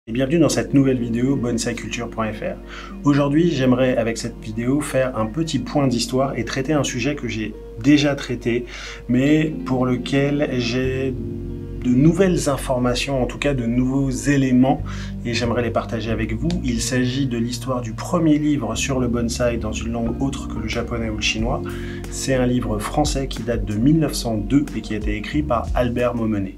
Et bienvenue dans cette nouvelle vidéo bonsaiculture.fr. Aujourd'hui, j'aimerais avec cette vidéo faire un petit point d'histoire et traiter un sujet que j'ai déjà traité, mais pour lequel j'ai de nouvelles informations, en tout cas de nouveaux éléments, et j'aimerais les partager avec vous. Il s'agit de l'histoire du premier livre sur le bonsaï dans une langue autre que le japonais ou le chinois. C'est un livre français qui date de 1902 et qui a été écrit par Albert Maumenet.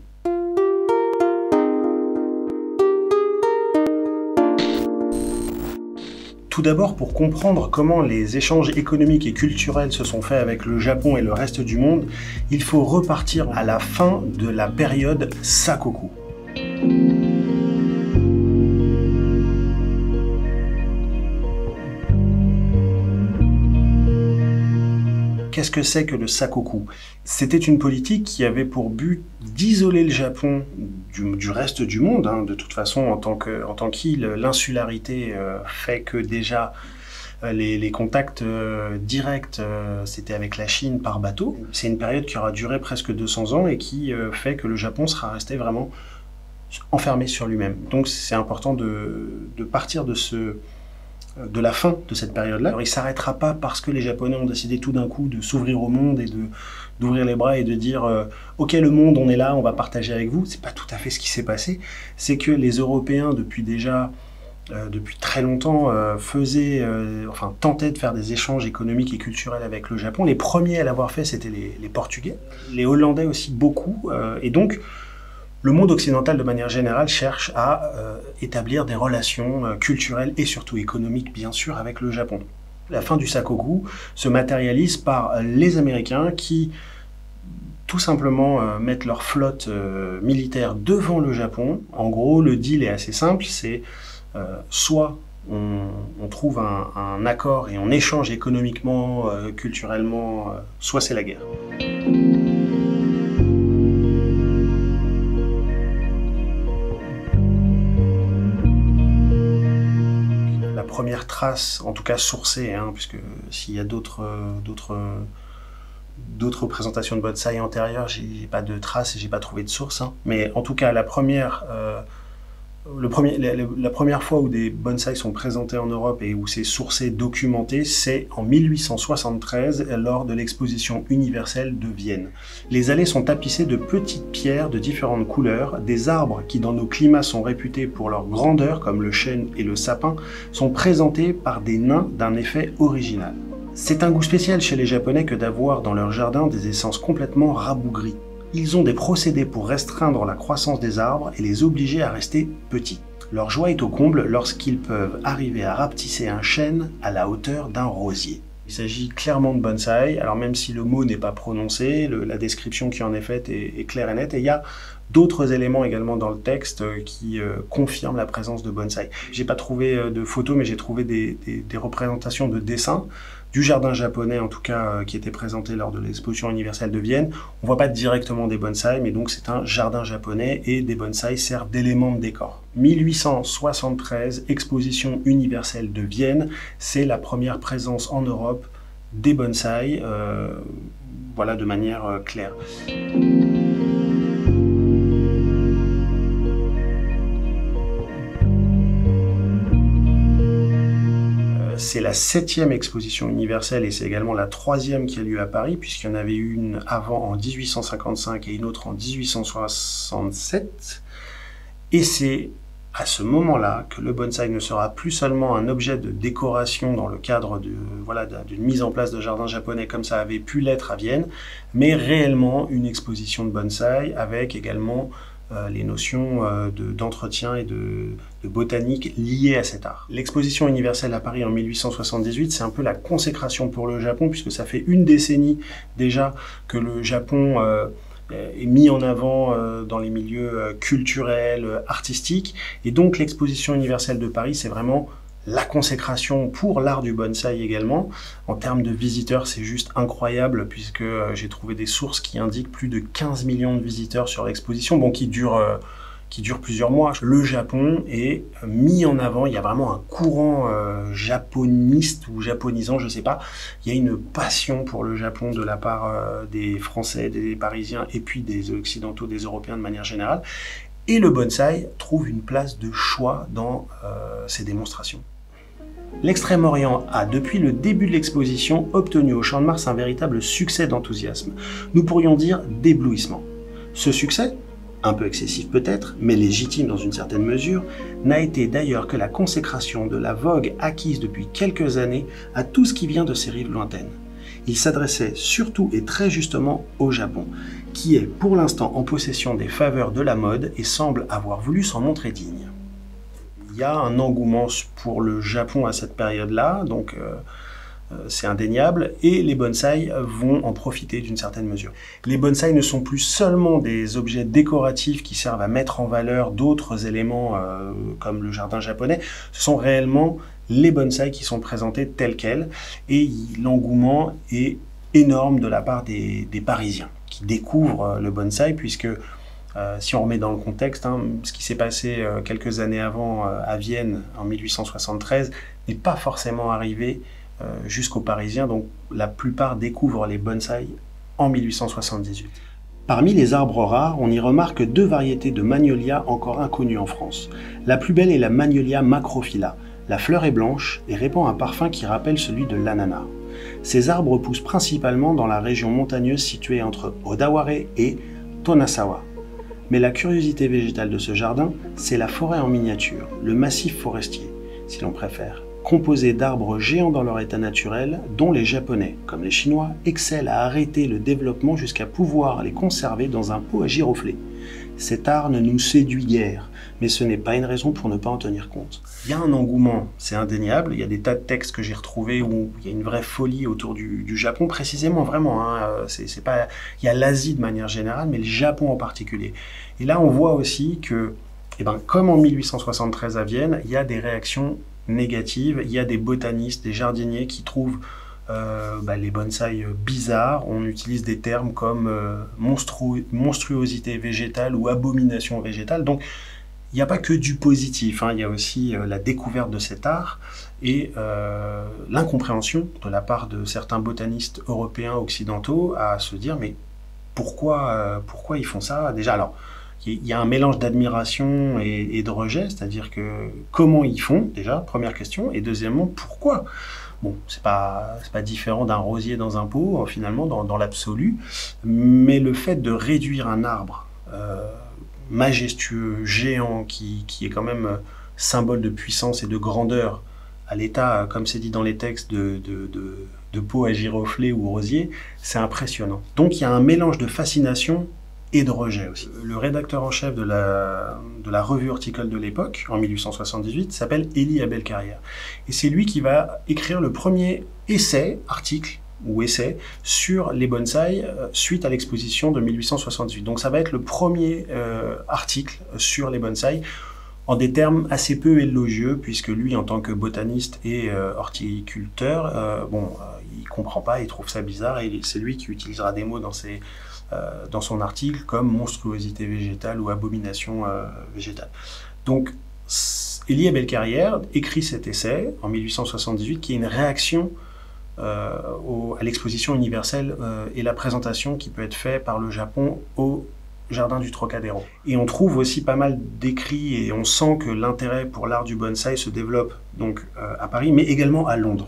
Tout d'abord, pour comprendre comment les échanges économiques et culturels se sont faits avec le Japon et le reste du monde, il faut repartir à la fin de la période Sakoku. Qu'est-ce que c'est que le Sakoku? C'était une politique qui avait pour but d'isoler le Japon du reste du monde. De toute façon, en tant qu'île, l'insularité fait que déjà les contacts directs, c'était avec la Chine par bateau. C'est une période qui aura duré presque 200 ans et qui fait que le Japon sera resté vraiment enfermé sur lui-même. Donc c'est important de partir de la fin de cette période-là. Alors il ne s'arrêtera pas parce que les Japonais ont décidé tout d'un coup de s'ouvrir au monde et d'ouvrir les bras et de dire ok, le monde, on est là, on va partager avec vous. C'est pas tout à fait ce qui s'est passé. C'est que les Européens, depuis très longtemps, tentaient de faire des échanges économiques et culturels avec le Japon. Les premiers à l'avoir fait, c'était les Portugais. Les Hollandais aussi beaucoup. Et donc, le monde occidental, de manière générale, cherche à établir des relations culturelles et surtout économiques, bien sûr, avec le Japon. La fin du Sakoku se matérialise par les Américains qui, tout simplement, mettent leur flotte militaire devant le Japon. En gros, le deal est assez simple, c'est soit on trouve un accord et on échange économiquement, culturellement, soit c'est la guerre. Première trace, en tout cas sourcée, puisque s'il y a d'autres présentations de bonsaï antérieures, j'ai pas de traces et j'ai pas trouvé de source. Mais en tout cas, la première fois où des bonsaïs sont présentés en Europe et où c'est sourcé, documenté, c'est en 1873 lors de l'exposition universelle de Vienne. Les allées sont tapissées de petites pierres de différentes couleurs. Des arbres qui dans nos climats sont réputés pour leur grandeur, comme le chêne et le sapin, sont présentés par des nains d'un effet original. C'est un goût spécial chez les Japonais que d'avoir dans leur jardin des essences complètement rabougries. Ils ont des procédés pour restreindre la croissance des arbres et les obliger à rester petits. Leur joie est au comble lorsqu'ils peuvent arriver à rapetisser un chêne à la hauteur d'un rosier. Il s'agit clairement de bonsaï, alors même si le mot n'est pas prononcé, la description qui en est faite est claire et nette, et il y a d'autres éléments également dans le texte qui confirment la présence de bonsaï. J'ai pas trouvé de photos, mais j'ai trouvé des représentations de dessins du jardin japonais, en tout cas, qui était présenté lors de l'exposition universelle de Vienne. On voit pas directement des bonsaïs, mais donc c'est un jardin japonais et des bonsaïs servent d'éléments de décor. 1873, exposition universelle de Vienne, c'est la première présence en Europe des bonsaïs, voilà, de manière claire. C'est la 7e exposition universelle et c'est également la 3e qui a lieu à Paris, puisqu'il y en avait une avant en 1855 et une autre en 1867. Et c'est à ce moment-là que le bonsaï ne sera plus seulement un objet de décoration dans le cadre d'une mise en place de jardin japonais comme ça avait pu l'être à Vienne, mais réellement une exposition de bonsaï avec également les notions d'entretien et de botanique liées à cet art. L'exposition universelle à Paris en 1878, c'est un peu la consécration pour le Japon, puisque ça fait une décennie déjà que le Japon est mis en avant dans les milieux culturels, artistiques, et donc l'exposition universelle de Paris, c'est vraiment la consécration pour l'art du bonsaï également. En termes de visiteurs, c'est juste incroyable puisque j'ai trouvé des sources qui indiquent plus de 15 millions de visiteurs sur l'exposition, bon, qui dure plusieurs mois. Le Japon est mis en avant, il y a vraiment un courant japoniste ou japonisant, je sais pas. Il y a une passion pour le Japon de la part des Français, des Parisiens et puis des Occidentaux, des Européens de manière générale. Et le bonsaï trouve une place de choix dans ces démonstrations. L'Extrême-Orient a, depuis le début de l'exposition, obtenu au Champ de Mars un véritable succès d'enthousiasme. Nous pourrions dire d'éblouissement. Ce succès, un peu excessif peut-être, mais légitime dans une certaine mesure, n'a été d'ailleurs que la consécration de la vogue acquise depuis quelques années à tout ce qui vient de ces rives lointaines. Il s'adressait surtout et très justement au Japon, qui est pour l'instant en possession des faveurs de la mode et semble avoir voulu s'en montrer digne. Il y a un engouement pour le Japon à cette période-là, donc c'est indéniable, et les bonsaïs vont en profiter d'une certaine mesure. Les bonsaïs ne sont plus seulement des objets décoratifs qui servent à mettre en valeur d'autres éléments comme le jardin japonais, ce sont réellement les bonsaïs qui sont présentés tels quels, et l'engouement est énorme de la part des Parisiens qui découvrent le bonsaï, puisque si on remet dans le contexte, ce qui s'est passé quelques années avant à Vienne en 1873 n'est pas forcément arrivé jusqu'aux Parisiens, donc la plupart découvrent les bonsaïs en 1878. Parmi les arbres rares, on y remarque deux variétés de magnolia encore inconnues en France. La plus belle est la Magnolia macrophylla. La fleur est blanche et répand un parfum qui rappelle celui de l'ananas. Ces arbres poussent principalement dans la région montagneuse située entre Odawara et Tonasawa. Mais la curiosité végétale de ce jardin, c'est la forêt en miniature, le massif forestier, si l'on préfère, composé d'arbres géants dans leur état naturel, dont les Japonais, comme les Chinois, excellent à arrêter le développement jusqu'à pouvoir les conserver dans un pot à giroflées. Cet art ne nous séduit guère, mais ce n'est pas une raison pour ne pas en tenir compte. Il y a un engouement, c'est indéniable, il y a des tas de textes que j'ai retrouvés où il y a une vraie folie autour du Japon, précisément, vraiment, c'est pas, il y a l'Asie de manière générale, mais le Japon en particulier. Et là, on voit aussi que, comme en 1873 à Vienne, il y a des réactions négatives, il y a des botanistes, des jardiniers qui trouvent les bonsaïs bizarres. On utilise des termes comme monstruosité végétale ou abomination végétale. Donc, il n'y a pas que du positif, il y a aussi la découverte de cet art et l'incompréhension de la part de certains botanistes européens occidentaux à se dire mais pourquoi ils font ça déjà. Alors, il y a un mélange d'admiration et de rejet, c'est-à-dire que comment ils font, déjà, première question, et deuxièmement, pourquoi? Bon, c'est pas différent d'un rosier dans un pot, finalement, dans l'absolu, mais le fait de réduire un arbre majestueux, géant, qui est quand même symbole de puissance et de grandeur, à l'état, comme c'est dit dans les textes, de pot à giroflées ou rosier, c'est impressionnant. Donc il y a un mélange de fascination et de rejet aussi. Le rédacteur en chef de la revue horticole de l'époque, en 1878, s'appelle Élie Abel-Carrière. Et c'est lui qui va écrire le premier article sur les bonsaïs suite à l'exposition de 1878. Donc ça va être le premier article sur les bonsaïs en des termes assez peu élogieux, puisque lui, en tant que botaniste et horticulteur, il comprend pas, il trouve ça bizarre, et c'est lui qui utilisera des mots dans son article comme monstruosité végétale ou abomination végétale. Donc, Élie Abel-Carrière écrit cet essai en 1878 qui est une réaction à l'exposition universelle et la présentation qui peut être faite par le Japon au jardin du Trocadéro. Et on trouve aussi pas mal d'écrits et on sent que l'intérêt pour l'art du bonsaï se développe donc à Paris, mais également à Londres.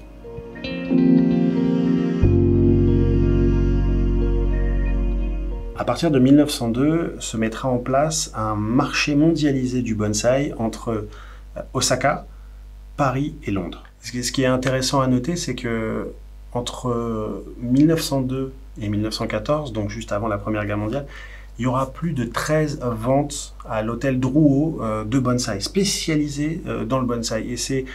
À partir de 1902, se mettra en place un marché mondialisé du bonsaï entre Osaka, Paris et Londres. Ce qui est intéressant à noter, c'est que entre 1902 et 1914, donc juste avant la Première Guerre mondiale, il y aura plus de 13 ventes à l'hôtel Drouot de bonsaï, spécialisés dans le bonsaï. Et c'est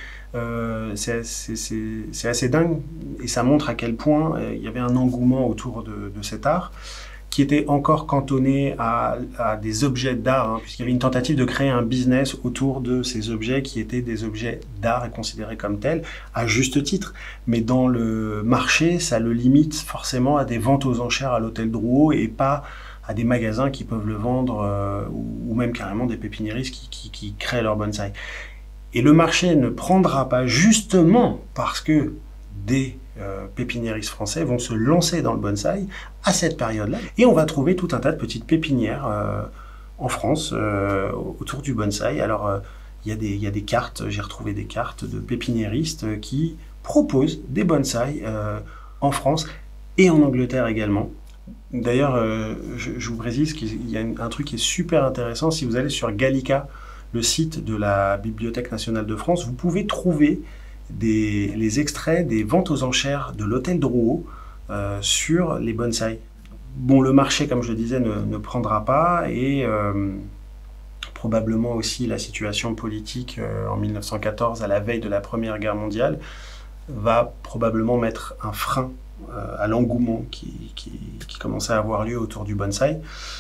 assez dingue, et ça montre à quel point il y avait un engouement autour de cet art, qui était encore cantonné à des objets d'art, puisqu'il y avait une tentative de créer un business autour de ces objets qui étaient des objets d'art et considérés comme tels, à juste titre. Mais dans le marché, ça le limite forcément à des ventes aux enchères à l'hôtel Drouot et pas à des magasins qui peuvent le vendre, ou même carrément des pépiniéristes qui créent leur bonsaï. Et le marché ne prendra pas justement parce que des pépiniéristes français vont se lancer dans le bonsaï à cette période-là. Et on va trouver tout un tas de petites pépinières en France autour du bonsaï. Alors, il y a des cartes, j'ai retrouvé des cartes de pépiniéristes qui proposent des bonsaïs en France et en Angleterre également. D'ailleurs, je vous précise qu'il y a un truc qui est super intéressant. Si vous allez sur Gallica, le site de la Bibliothèque nationale de France, vous pouvez trouver les extraits des ventes aux enchères de l'hôtel Drouot sur les bonsaïs. Bon, le marché, comme je le disais, ne prendra pas et probablement aussi la situation politique en 1914, à la veille de la Première Guerre mondiale, va probablement mettre un frein à l'engouement qui commençait à avoir lieu autour du bonsaï.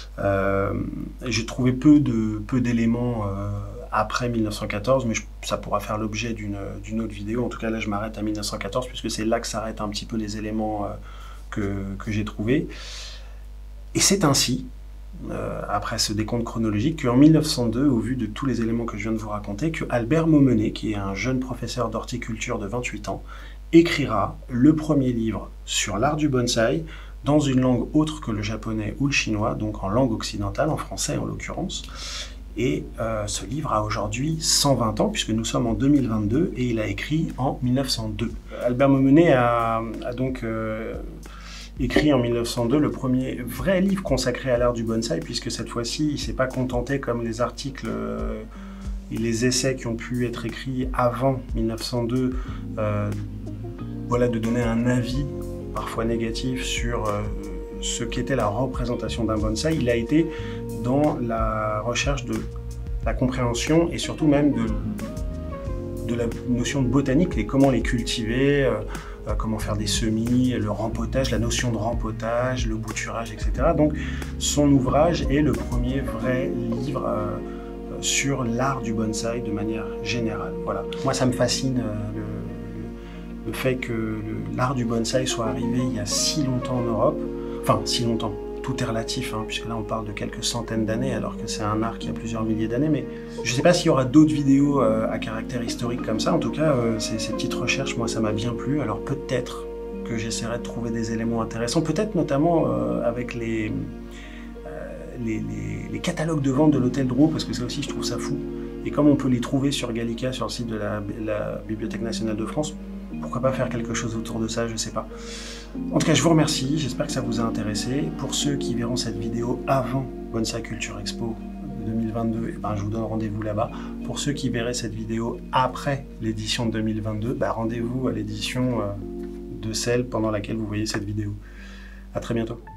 J'ai trouvé peu d'éléments après 1914, mais ça pourra faire l'objet d'une autre vidéo. En tout cas, là, je m'arrête à 1914, puisque c'est là que s'arrêtent un petit peu les éléments que j'ai trouvés. Et c'est ainsi, après ce décompte chronologique, qu'en 1902, au vu de tous les éléments que je viens de vous raconter, que Albert Maumenet, qui est un jeune professeur d'horticulture de 28 ans, écrira le premier livre sur l'art du bonsaï dans une langue autre que le japonais ou le chinois, donc en langue occidentale, en français en l'occurrence. Et ce livre a aujourd'hui 120 ans, puisque nous sommes en 2022, et il a écrit en 1902. Albert Maumenet a donc écrit en 1902 le premier vrai livre consacré à l'art du bonsaï, puisque cette fois-ci, il ne s'est pas contenté comme les articles et les essais qui ont pu être écrits avant 1902, voilà, de donner un avis parfois négatif sur ce qu'était la représentation d'un bonsaï. Il a été dans la recherche de la compréhension et surtout même de la notion de botanique et comment les cultiver, comment faire des semis, le rempotage, la notion de rempotage, le bouturage, etc. Donc son ouvrage est le premier vrai livre sur l'art du bonsaï de manière générale. Voilà. Moi, ça me fascine le fait que l'art du bonsaï soit arrivé il y a si longtemps en Europe. Enfin, si longtemps, tout est relatif, hein, puisque là on parle de quelques centaines d'années, alors que c'est un art qui a plusieurs milliers d'années. Mais je ne sais pas s'il y aura d'autres vidéos à caractère historique comme ça. En tout cas, ces petites recherches, moi, ça m'a bien plu. Alors peut-être que j'essaierai de trouver des éléments intéressants, peut-être notamment avec les catalogues de vente de l'hôtel Drouot, parce que ça aussi, je trouve ça fou. Et comme on peut les trouver sur Gallica, sur le site de la Bibliothèque nationale de France, pourquoi pas faire quelque chose autour de ça, je ne sais pas. En tout cas, je vous remercie, j'espère que ça vous a intéressé. Pour ceux qui verront cette vidéo avant Bonsai Culture Expo 2022, eh ben, je vous donne rendez-vous là-bas. Pour ceux qui verraient cette vidéo après l'édition de 2022, ben, rendez-vous à l'édition de celle pendant laquelle vous voyez cette vidéo. À très bientôt.